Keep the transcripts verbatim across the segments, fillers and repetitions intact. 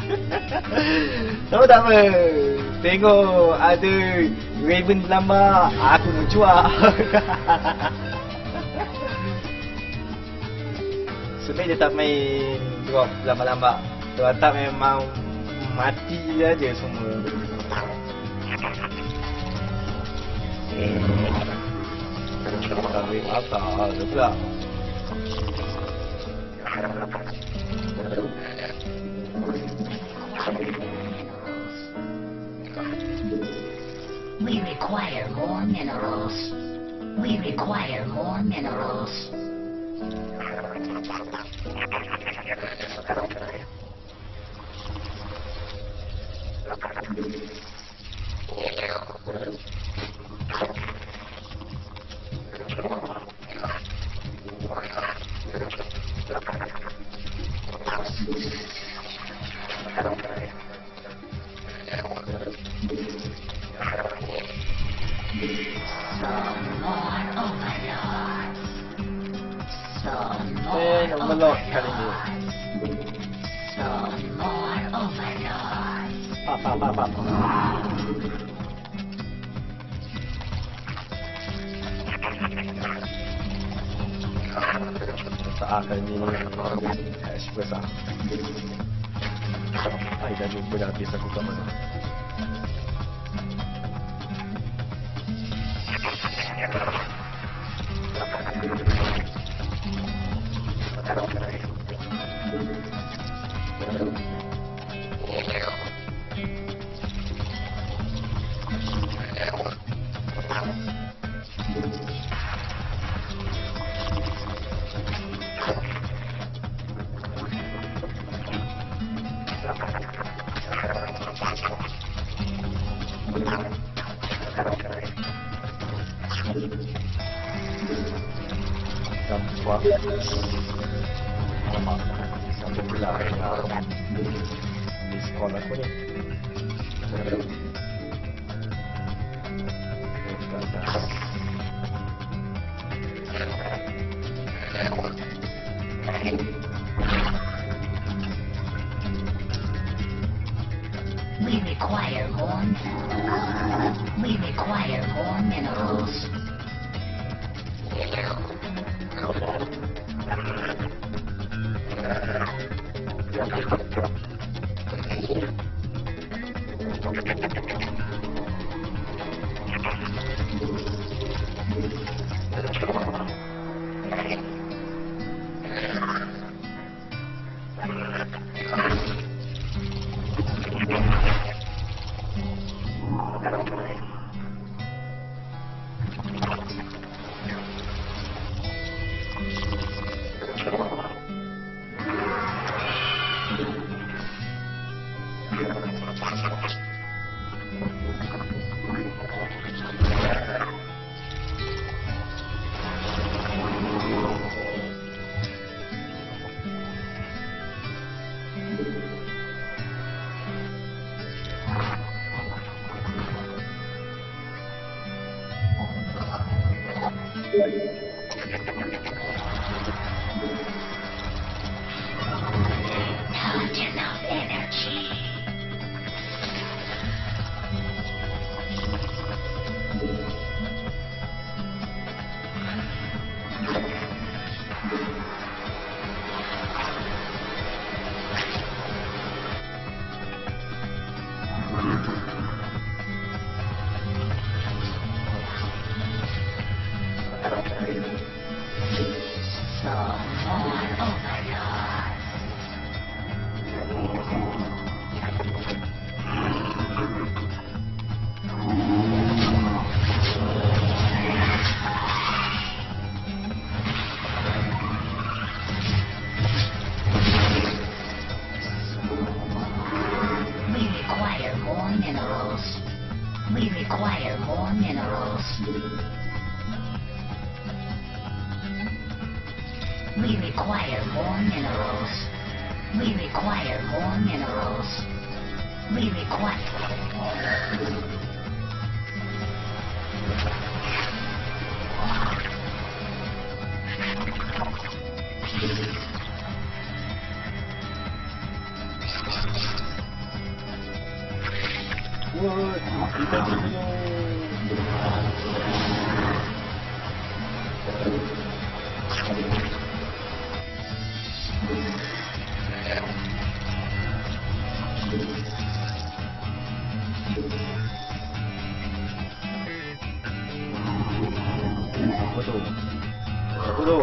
Tahu tak apa? Tengok ada Raven lambat, aku mencuak. Sebenarnya dia tak main drop lambat-lambat. Kalau tak memang mati aja semua. Tapi apa ada pula? We require more minerals. We require more minerals. Eh, nak melot kali ni. Pak, pak, pak, pak. Tak kali ni hash besar. Ay, dah lupa dah habis aku kat mana. Nampak. Nampak. Sampai pula di sekolah aku ni. We require more. We require more minerals. Not enough energy. We require more minerals. We require more minerals. We require more minerals. We require... Wood, kita dulu. Apa tu? Apa tu?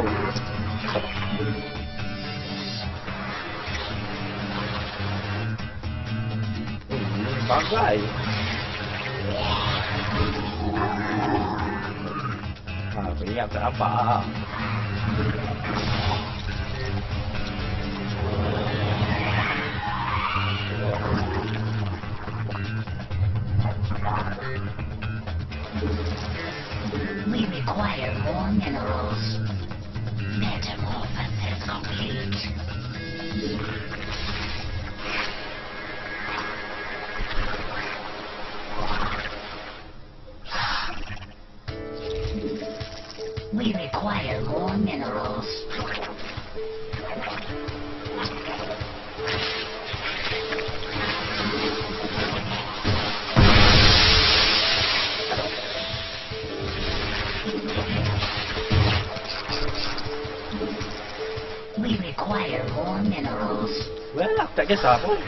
Bagai. Ah, ingat tak apa. We require more minerals. Metamorphosis complete. We require more minerals. We require more minerals. Well, aku tak kisah pun.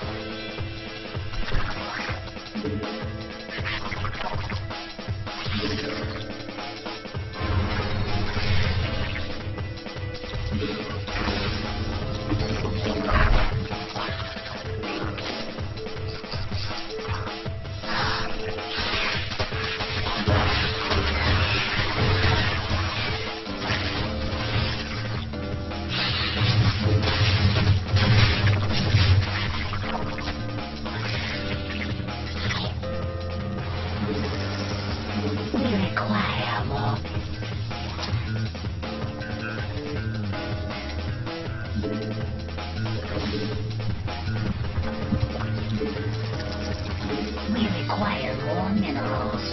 We require more. We require more minerals.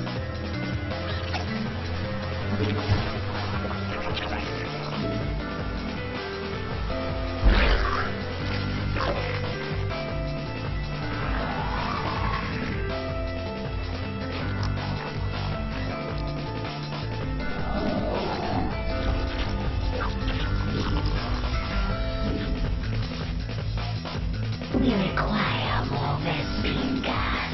We require more Vespine gas.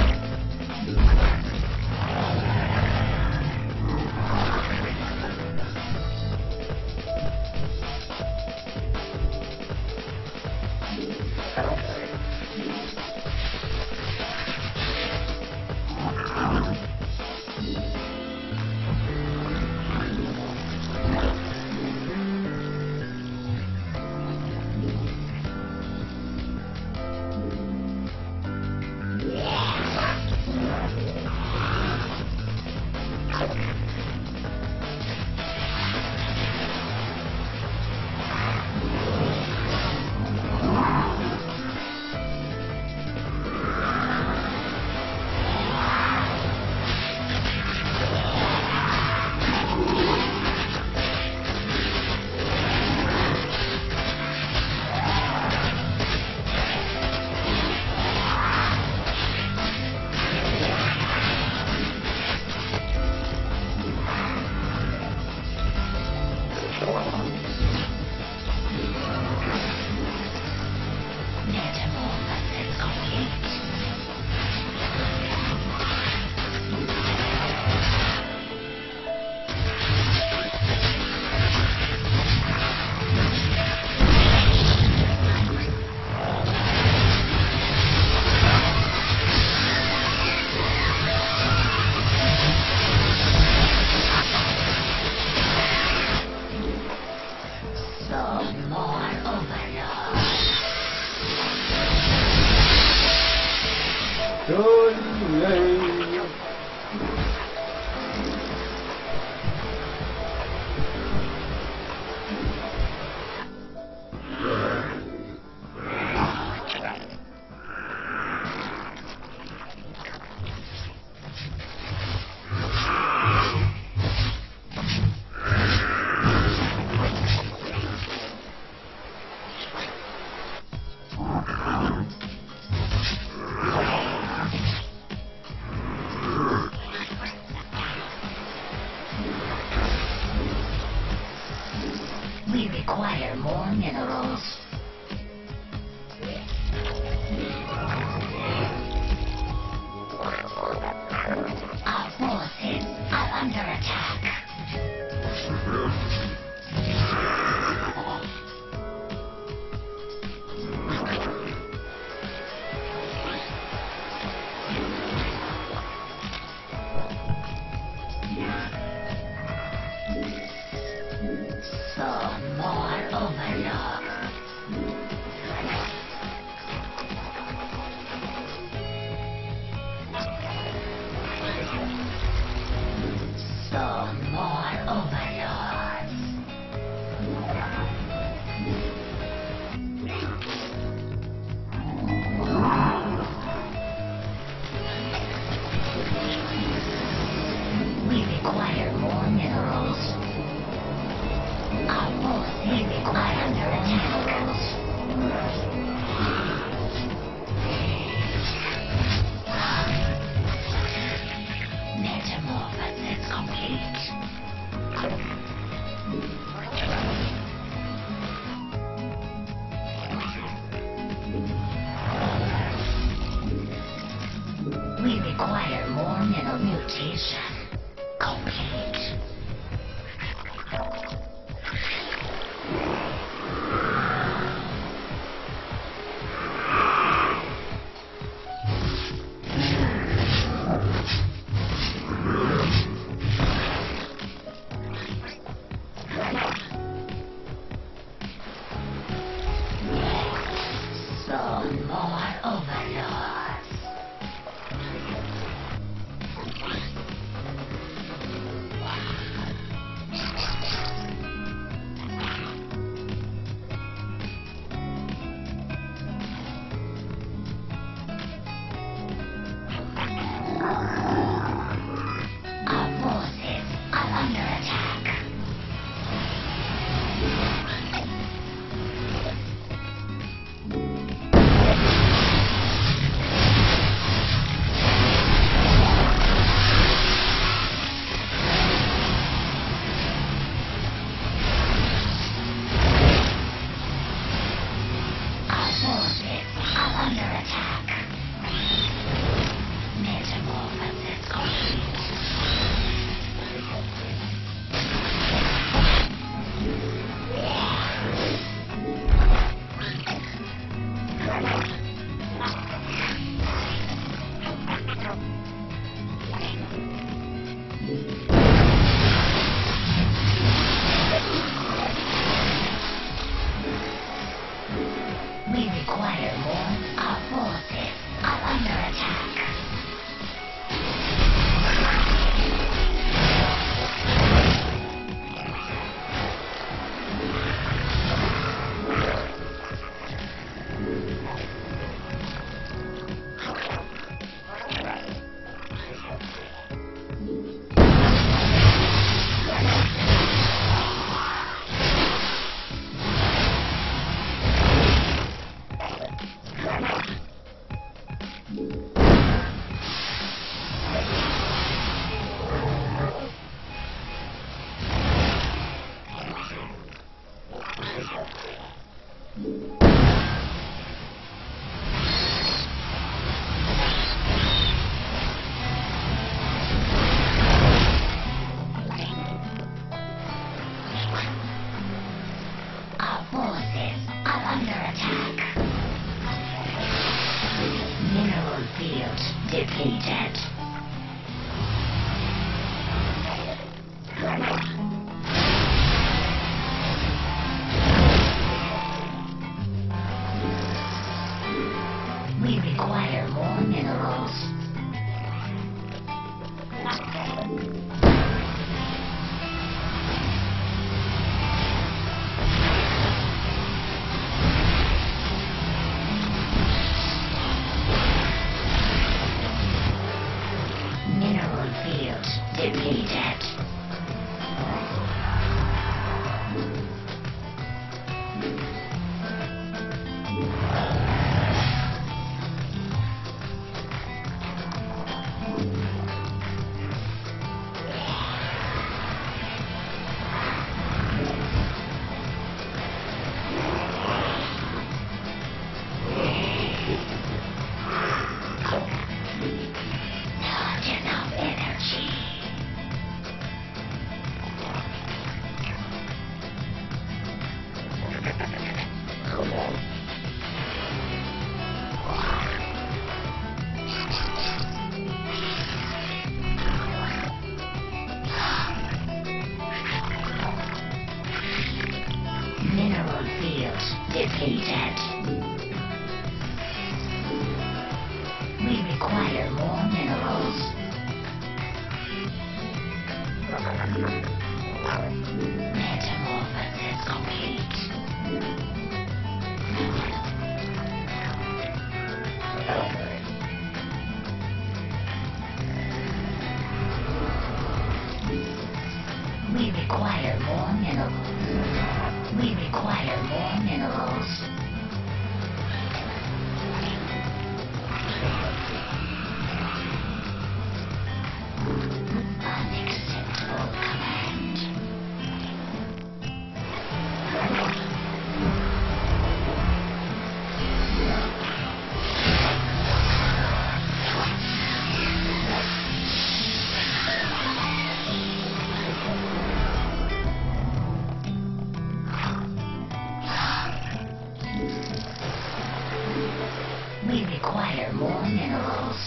Metamorphosis complete. Some more overload. Don't Spawn more overlords. Our forces are under attack. Our forces are under attack. Metamorphosis complete. We require more. Our forces are under attack. Our forces are under attack. Mineral field depleted. We require more minerals. Mineral field depleted. Not enough energy. Mineral field depleted. We require more minerals. Metamorphosis complete. We require more minerals. We require more minerals. Unacceptable command. We require more minerals.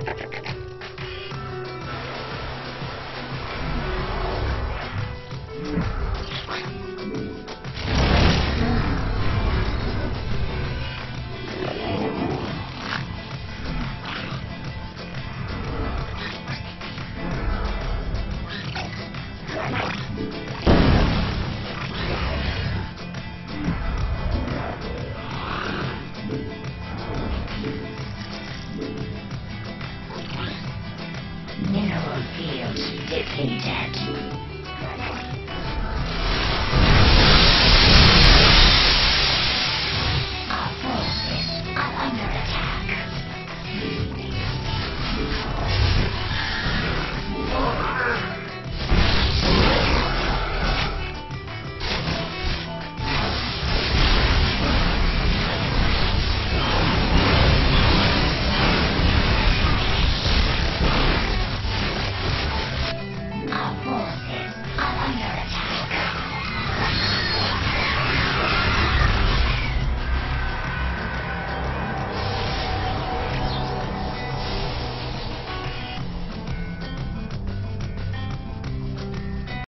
Mineral fields depleted.